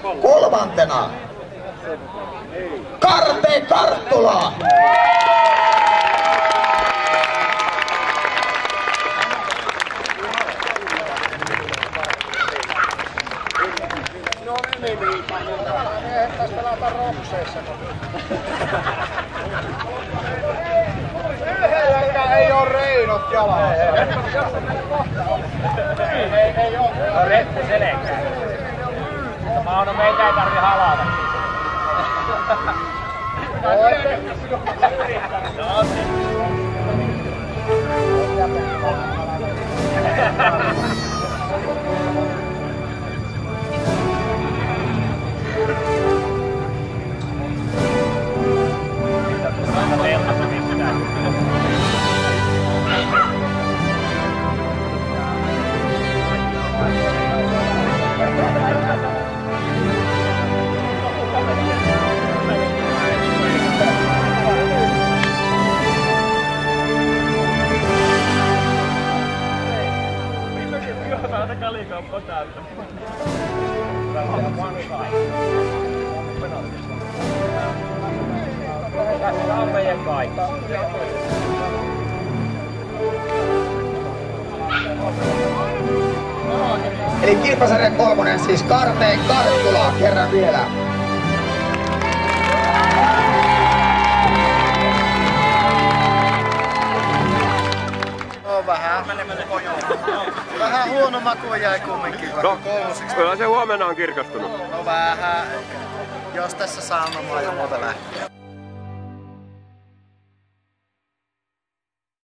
Kolmantena Karte Karttula. No niin, tästä laita rokseessa. Yhdelläkään ei oo reinot jalassa. Ei oo. No retsi selkää. Mauno, meitä ei tarvi halata. Kalikauppa täyttä. Tässä on meidän kaikki. Eli kilpasarjan kolmonen, siis Karte Karttula kerran vielä. No vähän huono maku jäi kumminkin. No, kyllä se huomenna on kirkastunut. No vähän. Jos tässä saunomaan ja muuta lähtee.